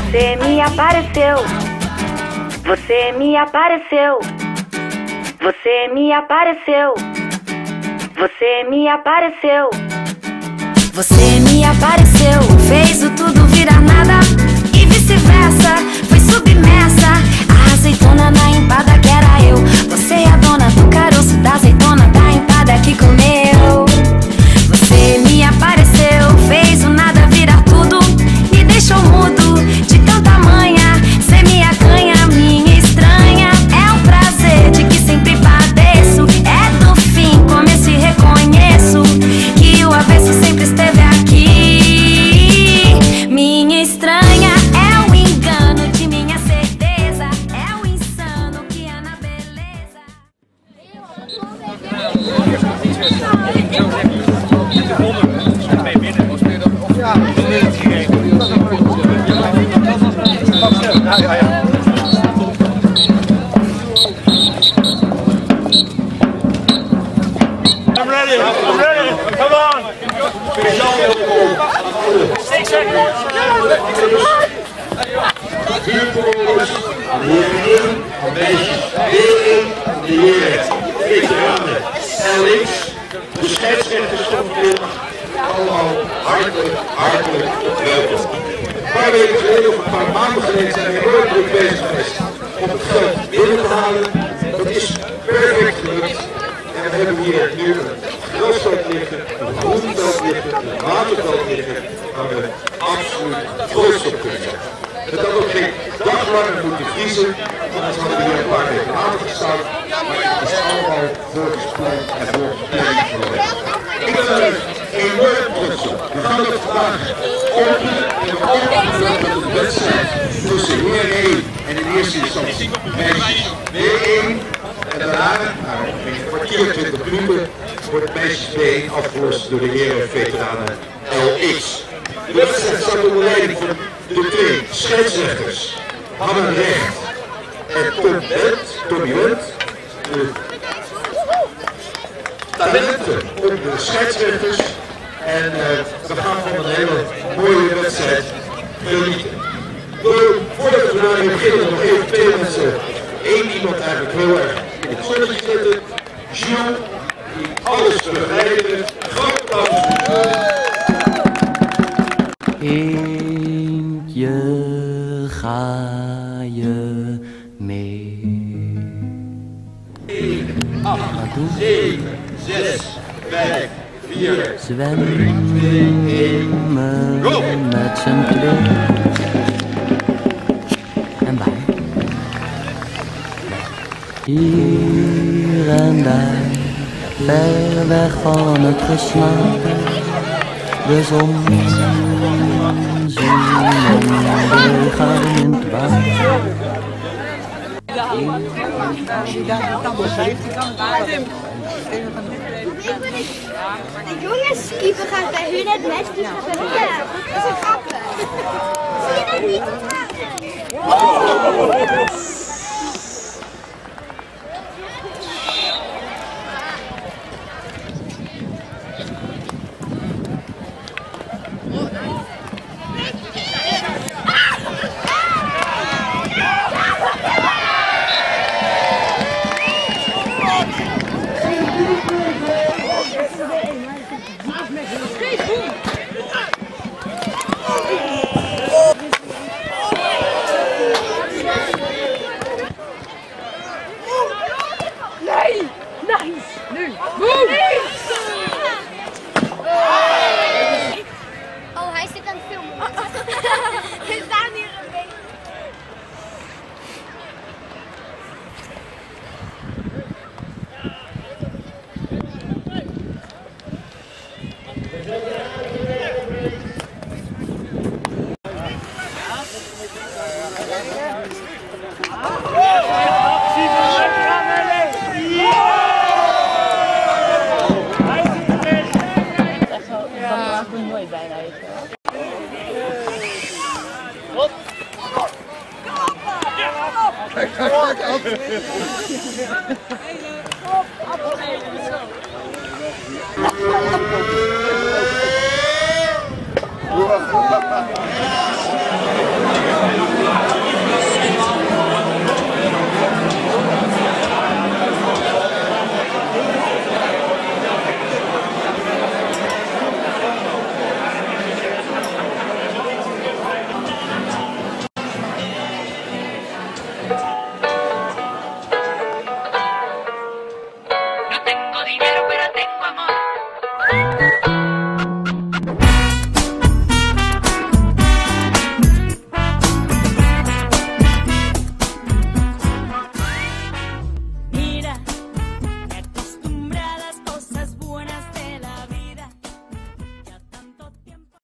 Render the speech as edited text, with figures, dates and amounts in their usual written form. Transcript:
Você me apareceu. Você me apareceu. Você me apareceu. Você me apareceu. Você me apareceu. Fez o tudo virar nada e vice-versa. Foi submersa. A azeitona na empada que era eu. Você é a dona do caroço da azeitona da empada que comeu. Você me apareceu. Fez o nada virar tudo. Me deixou mudo de tanta manha. Cê me acanha, minha estranha. É um prazer de que sempre padeço. É do fim, começo e reconheço que o avesso sempre esteve aqui. Minha estranha é o engano de minha certeza. É o insano que há na beleza. I'm ready. I'm ready. Come on. 6 seconds. Vuurprovokers, de heren in, meisjes weer in, de heren veteranen en links, de scheidsrechters van de allemaal hartelijk welkom. Een paar weken geleden of een paar maanden geleden zijn we heel druk bezig geweest om het geld binnen te halen. Dat is perfect gelukt. En we hebben hier nu een grasveld liggen, een groenveld liggen, een waterveld liggen, waar we absoluut trots op kunnen zijn. Het had ook geen dag langer moeten vriezen, anders hadden we hier een paar weken water gestaan, maar het is allemaal volgens plan en volgens planning gelopen. Ik ben er enorm trots op. We gaan het vandaag openen en we openen met een wedstrijd tussen heer 1 en in eerste instantie meisjes B1. En daarna, ongeveer een kwartier, 20 minuten, wordt meisjes B1 afgelost door de heren veteranen LX. De wedstrijd staat onder leiding van de 2 scheidsrechters, Hanna Recht en Tommy Wendt. De talenten onder de scheidsrechters. En we gaan van een hele mooie wedstrijd genieten. Voordat we daarmee beginnen, nog even 2 mensen. Eén iemand eigenlijk heel erg in het zonnetje zitten. Jules, die alles begrijpen. Groot applaus voor Jules. Eentje ga je mee. 1, 8, 7, 6, 5, 4, Zwemmen met z'n tweeën. En wij. Hier en daar, ver weg van het geslapen. De zon zien en doorgaan in het water. De jongens keeper gaat bij hun het mes doen. Ja, dat is een grapje. Zie je dat niet? Oh, hij zit aan het filmen. We staan hier een beetje.